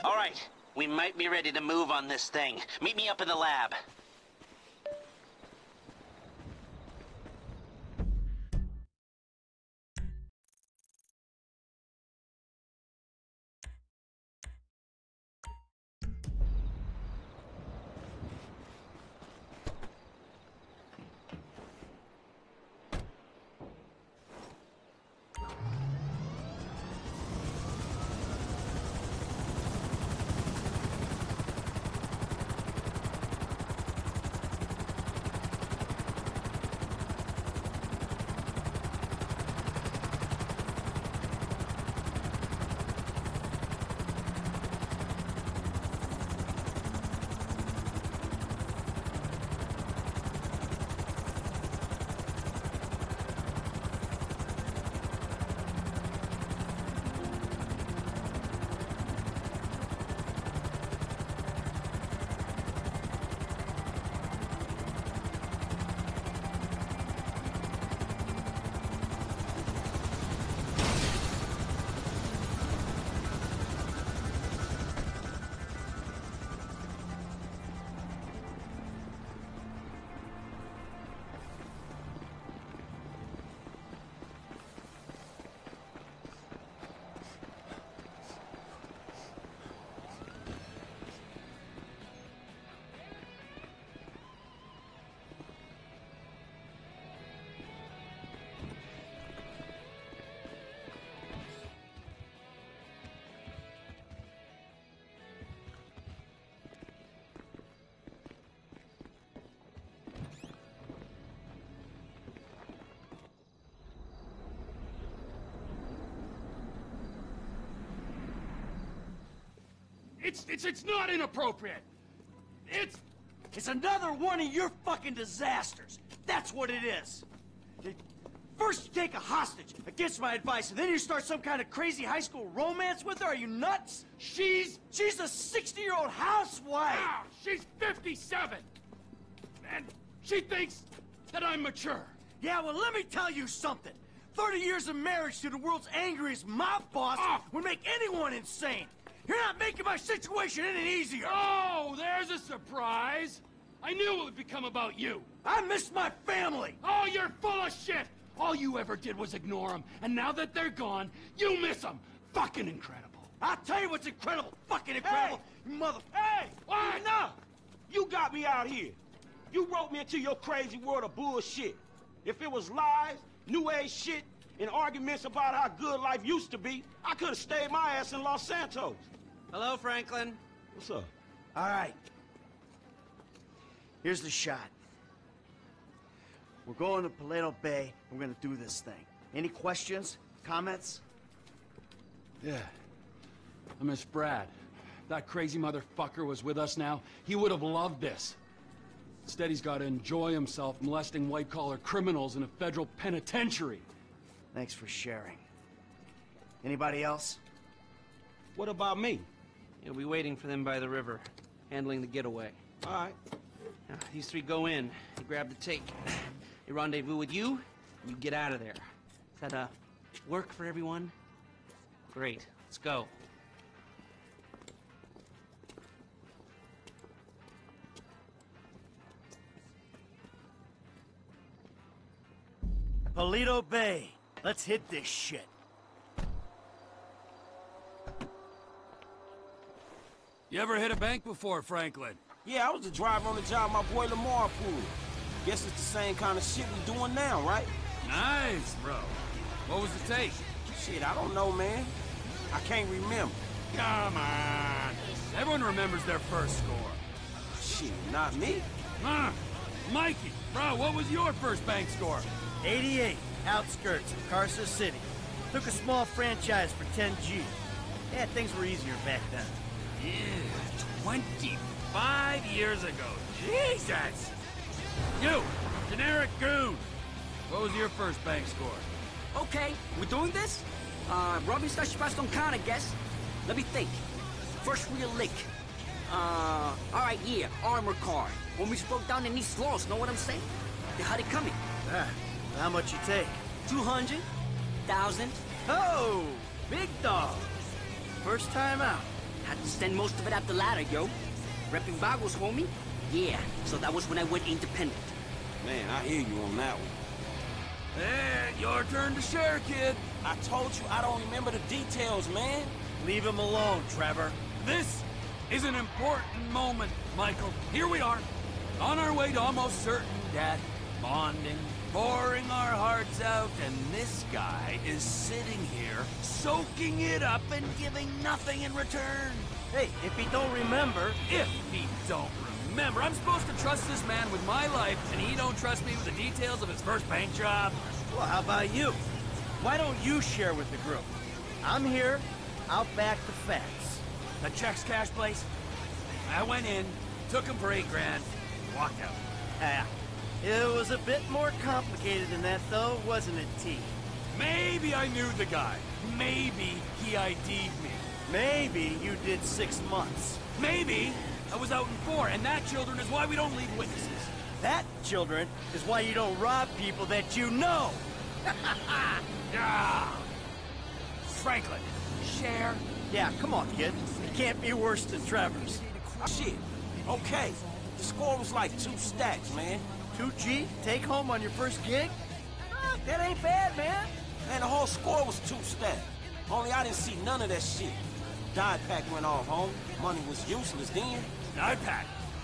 All right, we might be ready to move on this thing. Meet me up in the lab. It's not inappropriate. It's another one of your fucking disasters. That's what it is. First you take a hostage against my advice, and then you start some kind of crazy high school romance with her. Are you nuts? She's a 60-year-old housewife. Ah, she's 57. And she thinks that I'm mature. Yeah, well, let me tell you something. 30 years of marriage to the world's angriest mob boss would make anyone insane. You're not making my situation any easier! Oh, there's a surprise! I knew it would become about you! I miss my family! Oh, you're full of shit! All you ever did was ignore them, and now that they're gone, you miss them! Fucking incredible! I'll tell you what's incredible! Fucking incredible! Hey! You mother... Hey! What? Enough! You got me out here. You roped me into your crazy world of bullshit. If it was lies, new age shit, and arguments about how good life used to be, I could have stayed my ass in Los Santos. Hello, Franklin. What's up? All right. Here's the shot. We're going to Paleto Bay. We're gonna do this thing. Any questions? Comments? Yeah. I miss Brad. That crazy motherfucker was with us now. He would have loved this. Instead, he's got to enjoy himself molesting white-collar criminals in a federal penitentiary. Thanks for sharing. Anybody else? What about me? You'll be waiting for them by the river, handling the getaway. All right. Now, these three go in, you grab the take. They rendezvous with you, and you get out of there. Does that, work for everyone? Great, let's go. Paleto Bay. Let's hit this shit. You ever hit a bank before, Franklin? Yeah, I was the driver on the job my boy Lamar pulled. Guess it's the same kind of shit we doing now, right? Nice, bro. What was the take? Shit, I don't know, man. I can't remember. Come on. Everyone remembers their first score. Shit, not me. Huh? Mikey, bro, what was your first bank score? 88, outskirts of Carson City. Took a small franchise for 10G. Yeah, things were easier back then. Yeah, 25 years ago. Jesus! You, generic goon. What was your first bank score? Okay, we're doing this? Robbery slash on count, I guess. Let me think. First real lick. Alright, yeah, armor car. When we spoke down in East Los, know what I'm saying? They had it coming. Ah, how much you take? 200,000. Oh, big dog. First time out. Had to spend most of it at the ladder, yo. Repping Vagos, homie. Yeah, so that was when I went independent. Man, I hear you on that one. Hey, your turn to share, kid. I told you I don't remember the details, man. Leave him alone, Trevor. This is an important moment, Michael. Here we are, on our way to almost certain death, bonding, pouring our hearts out, and this guy is sitting here, soaking it up and giving nothing in return. Hey, if he don't remember... If he don't remember, I'm supposed to trust this man with my life, and he don't trust me with the details of his first bank job? Well, how about you? Why don't you share with the group? I'm here, I'll back the facts. The checks cash place? I went in, took him for $8 grand, walked out. Ah, it was a bit more complicated than that, though, wasn't it, T? Maybe I knew the guy. Maybe he ID'd me. Maybe you did 6 months. Maybe I was out in 4, and that, children, is why we don't leave witnesses. That, children, is why you don't rob people that you know. Ah. Franklin, share. Yeah, come on, kid. It can't be worse than Trevor's. Shit. Okay. The score was like 2 stacks, man. 2G? Take home on your first gig? Ah, that ain't bad, man. Man, the whole score was 2 stacks. Only I didn't see none of that shit. Dye pack went off, home. Money was useless then. iPad.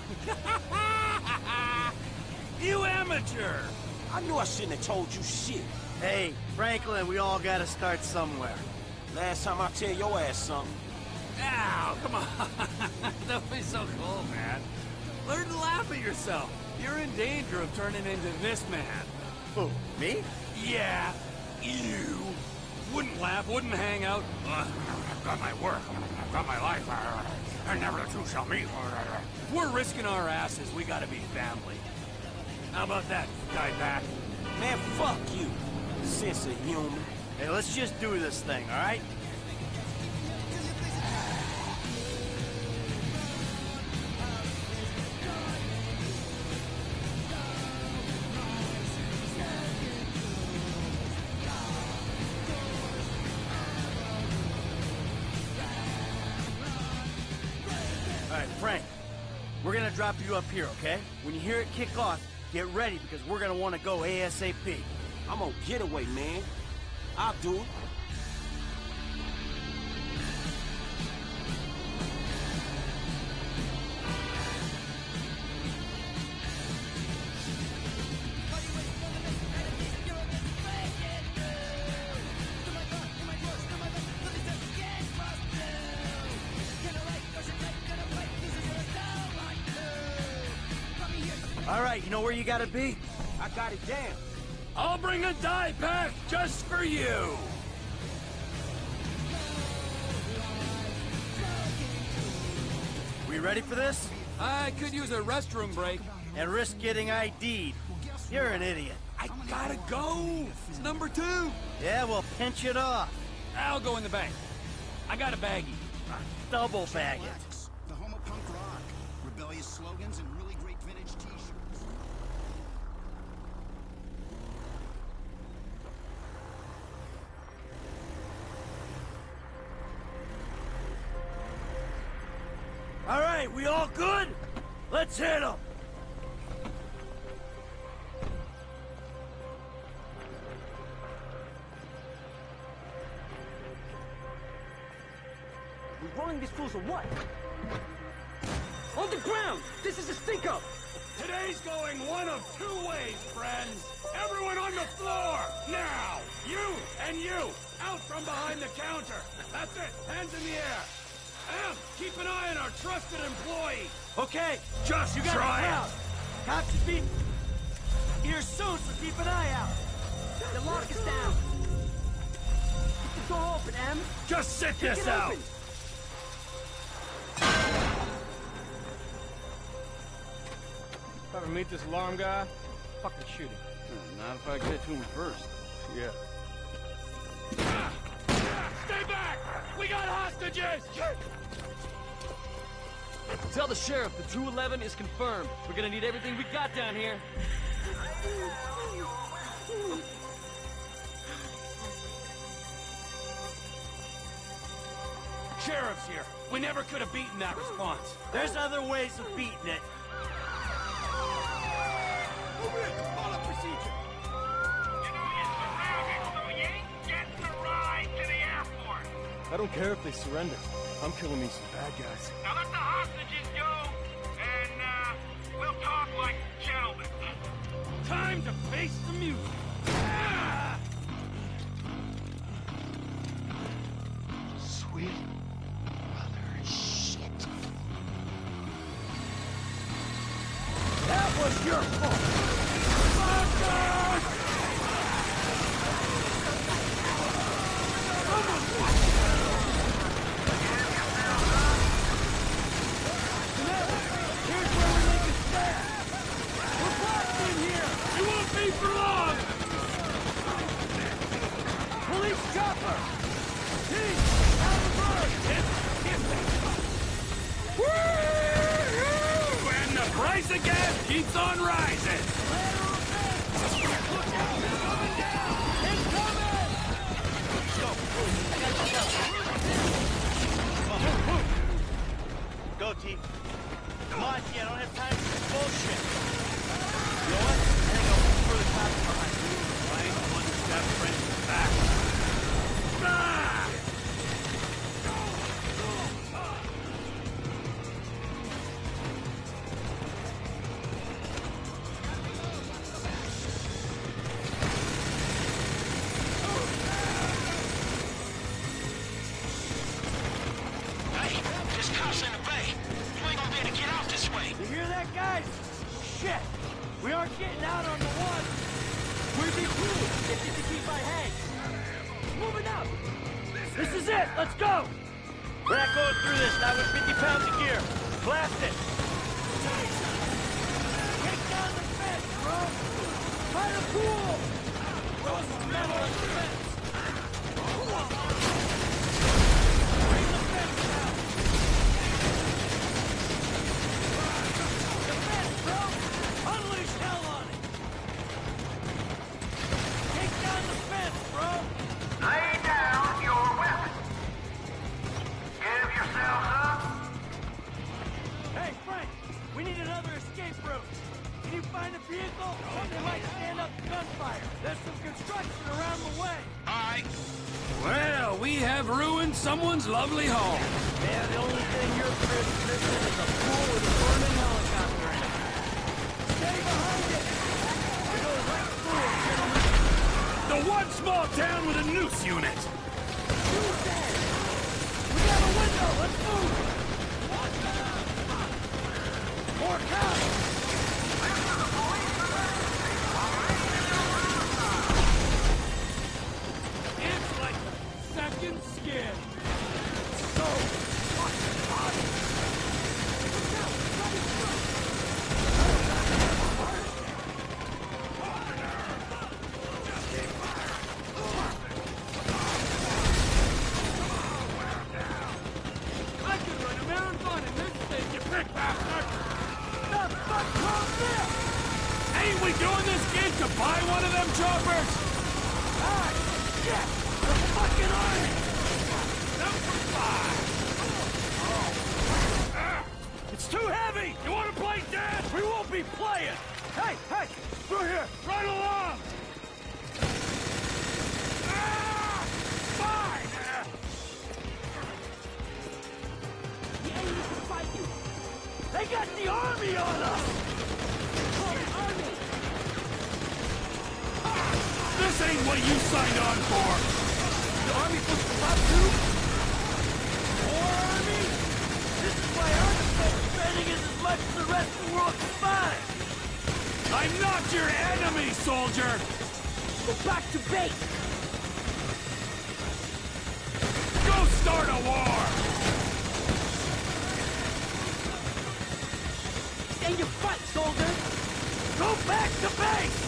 You amateur. I knew I shouldn't have told you shit. Hey, Franklin, we all gotta start somewhere. Last time I tell your ass something. Ow, come on. Don't be so cool, man. Learn to laugh at yourself. You're in danger of turning into this man. Who, me? Yeah, you. Wouldn't laugh, wouldn't hang out. I've got my work, I've got my life, and never the two shall meet. If we're risking our asses, we gotta be family. How about that, guy back? Man, fuck you. Sense of humor. Hey, let's just do this thing, all right? All right, Frank, we're gonna drop you up here, okay? When you hear it kick off, get ready because we're gonna want to go ASAP. I'm on Getaway, man. I'll do it. All right, you know where you gotta be? I got it down. I'll bring a die pack just for you. We ready for this? I could use a restroom break. And risk getting ID'd. You're an idiot. I gotta go. It's number 2. Yeah, well, pinch it off. I'll go in the bank. I got a baggie. Double bag it. The home of punk rock, rebellious slogans, and really great vintage t-shirts. All right, we all good? Let's hit them. We're rolling these fools or what? On the ground! This is a stink-up! Today's going one of 2 ways, friends. Everyone on the floor, now! You and you, out from behind the counter. That's it, hands in the air. Em, keep an eye on our trusted employee. Okay, Just you got try the crowd. Cops should be here soon, so keep an eye out. The lock is down! Keep the door open, Em! Just sit Kick this it out. open. If I ever meet this alarm guy, fucking shoot him. Not if I get it to him first. Yeah. Stay back! We got hostages! Tell the sheriff the 211 is confirmed. We're gonna need everything we got down here. sheriff's here. We never could have beaten that response. There's other ways of beating it. Move in! Follow procedure! I don't care if they surrender. I'm killing me some bad guys. Now let the hostages go, and we'll talk like gentlemen. Time to face the music. Ah! Sweet brother shit. That was your fault! Here's where we make a stand. We're blocked in here. You won't be for long. Police chopper! Team, out of road. Woo! And the price of gas keeps on rising. Go, team. Come on, T. I don't have time for this bullshit. You know what? I think I'll look for the cops behind you. Right, one step right back. Ah! Hey, there's cops in the bay. You ain't gonna be able to get out this way. You hear that, guys? Shit! We aren't getting out on the one. We'd be cool if you could keep my head. Moving out! This is it! Let's go! We're not going through this, not with 50 pounds of gear. Blast it! Take down the fence, bro! Find a pool! Throw some metal at the fence! Bring the fence down! The fence, bro! Unleash hell on it! Take down the fence, bro! Lay down your weapon. Give yourselves up. Hey, Frank! We need another escape route! Can you find a vehicle? Something might stand up to gunfire. There's some construction around the way. Aye. Well, we have ruined someone's lovely home. Yeah, the only thing you're missing is a pool with a burning helicopter in it. Stay behind it! We go right through it, gentlemen. The one small town with a noose unit. Shoot that! We got a window! Let's move! More cops! It's like a second skin. So fucking hot! I could run a marathon in this thing, you big bastard! The fuck caused this? Ain't we doing this gig to buy one of them choppers? Ah, shit! The fucking army! Number 5! It's too heavy! You wanna play dead? We won't be playing! Hey, hey! Through here! Run along! Ah! Fine! The enemy can fight you! They got the army on us! Army! This ain't what you signed on for! The army supposed to stop too? More army? This is why our defense spending is as much as the rest of the world combined! I'm not your enemy, soldier! Go back to base! Go start a war! Stand your fight, soldier! Go back to base!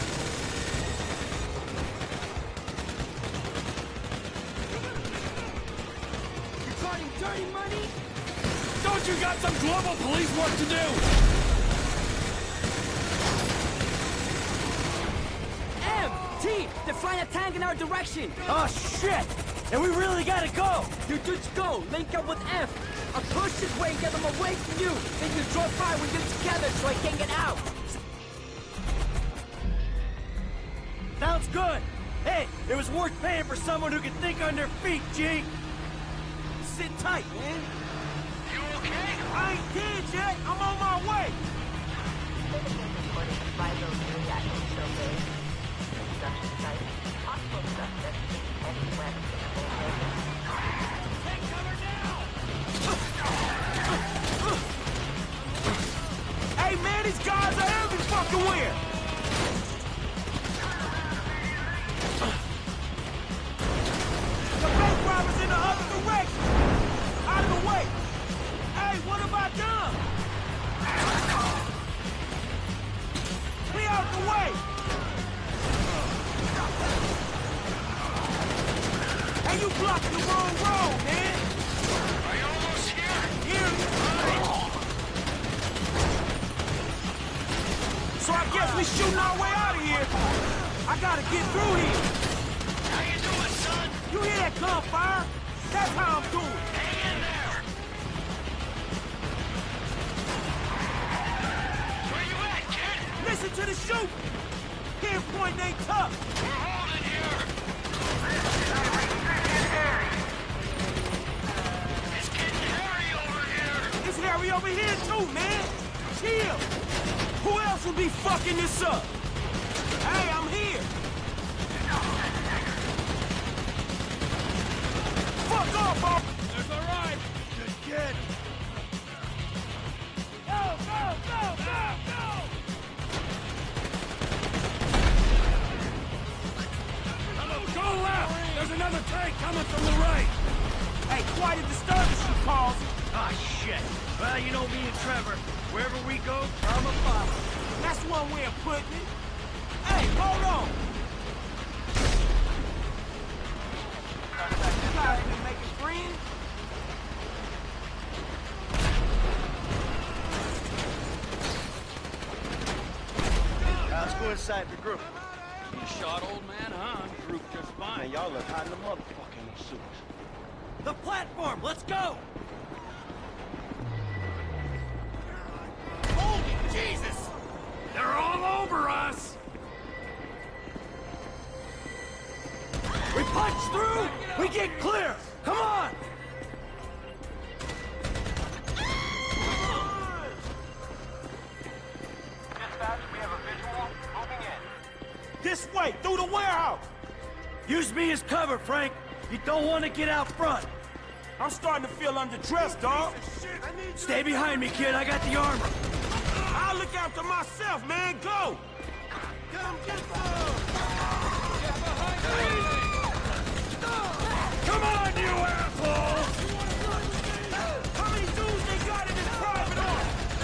You're talking dirty money? Don't you got some global police work to do? M! T! They're flying a tank in our direction! Oh, shit! And we really gotta go! You just go, link up with F. I'll push this way and get them away from you. Then you draw fire when you're together so I can't get out. Sounds good! Hey, it was worth paying for someone who can think on their feet, G! Sit tight, man. You okay? I ain't dead yet. I'm on my way. Hey, man, these guys are every fucking where. The bank robbers in the other direction. Out of the way. Hey, what about them? Clear out the way. Hey, you blocking the wrong road, man. Are you almost here? Here. So I guess we shooting our way out of here. I gotta get through here. How you doing, son? You hear that gunfire? That's how I'm doing. Hang in there. Where you at, kid? Listen to the shoot. Pinpoint ain't tough. We're holding here. It's getting hairy over here. It's hairy over here too, man. Chill. Who else would be fucking this up? Hey, I'm here. Fuck off, bro. That's all right. Good kid. Go, go, go, go, go. Go left! There's another tank coming from the right! Hey, quite a disturbance you caused. Ah, shit. Well, you know me and Trevor. Wherever we go, I'm a follower. That's one way of putting it. Hey, hold on. You guys been making friends? Let's go inside the group. You shot old man, huh? Group just fine. Man, y'all look hot in the motherfucker in them suits. The platform, let's go! Holy Jesus! They're all over us! We punch through, we get clear! Come on! Dispatch, we have a visual. Moving in. This way, through the warehouse. Use me as cover, Frank. You don't want to get out front. I'm starting to feel underdressed, dog. Stay behind me, kid. I got the armor. I'll look after myself, man. Go. Come get some. Come on, you assholes! How many dudes they got in this private army?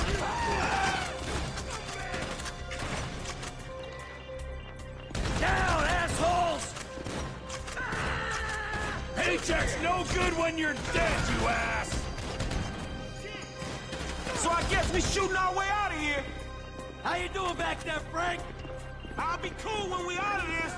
Down, assholes! Paycheck's no good when you're dead, you ass! So I guess we shooting our way out of here. How you doing back there, Frank? I'll be cool when we out of this.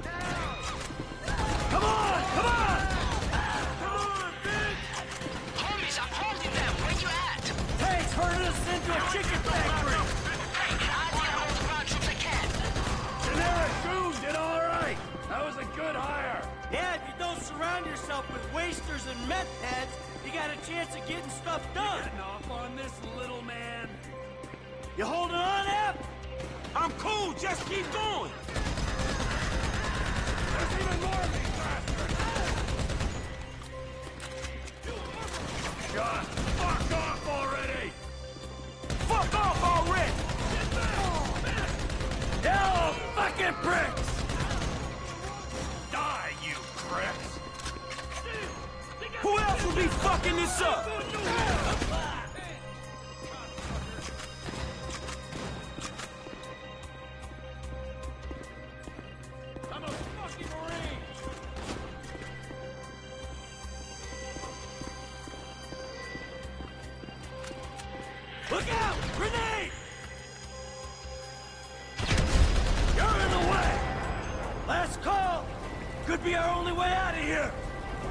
Come on! Come on! Come on, bitch. Homies, I'm holding them. Where you at? Tanks herding us into a chicken factory! Hey, I need to hold the ground troops I can. Generic goon did all right! That was a good hire! Yeah, if you don't surround yourself with wasters and meth heads, you got a chance of getting stuff done. Getting off on this little man. You holding on, F? I'm cool. Just keep going. There's even more of these bastards! Shut fuck off already! Fuck off already. Hell, fucking pricks! Die, you pricks! Who else will be fucking this up? I'm a fucking Marine! Look out! Grenade! You're in the way! Last call! Could be our only way out of here!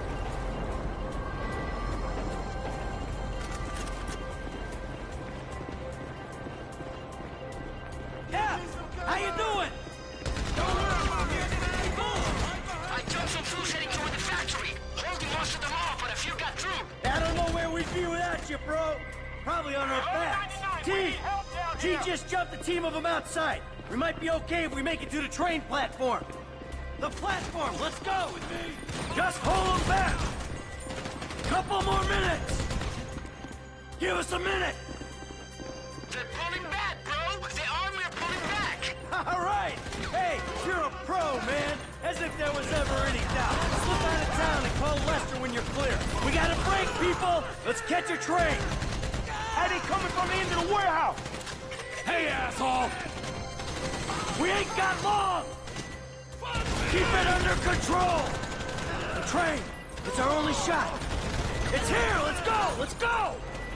lost you, bro. Probably on our backs. T! G just jumped a team of them outside. We might be okay if we make it to the train platform. The platform, let's go! Just hold them back! Couple more minutes! Give us a minute! They're pulling back, bro! The army are pulling back! All right! Hey, you're a pro, man! As if there was ever any doubt. Slip out of town and call Lester when you're clear. We got a break, people! Let's catch a train! How they coming from the end of the warehouse? Hey, asshole! We ain't got long! Keep it under control! The train! It's our only shot! It's here! Let's go! Let's go!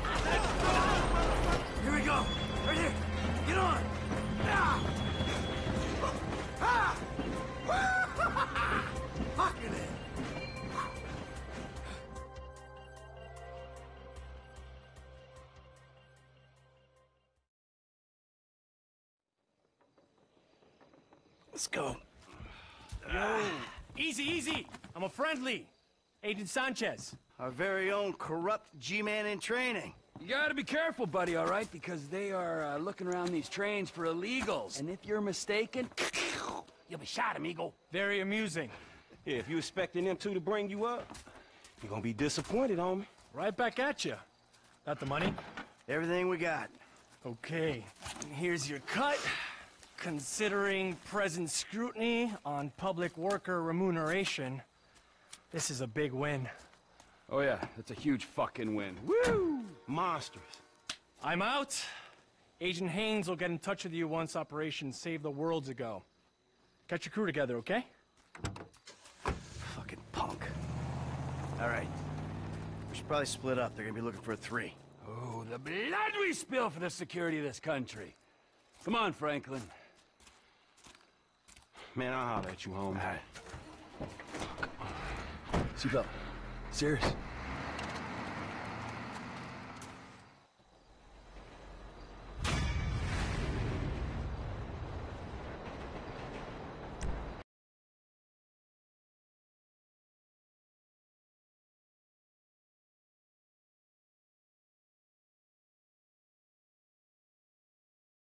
Here we go! Right here! Get on! Ah! Ah! Fucking it! Let's go. Yo! Easy, easy! I'm a friendly! Agent Sanchez. Our very own corrupt G-man in training. You gotta be careful, buddy, all right? Because they are looking around these trains for illegals. And if you're mistaken, you'll be shot, amigo. Very amusing. Yeah, if you expecting them two to bring you up, you're gonna be disappointed, homie. Right back at you. Got the money? Everything we got. Okay, here's your cut. Considering present scrutiny on public worker remuneration, this is a big win. Oh yeah, that's a huge fucking win. Woo! Monsters. I'm out. Agent Haynes will get in touch with you once Operation Save the World's ago. Get your crew together, okay? Fucking punk. All right. We should probably split up. They're gonna be looking for a 3. Oh, the blood we spill for the security of this country. Come on, Franklin. Man, I'll holler at you, homie. All right. Seatbelt. Serious.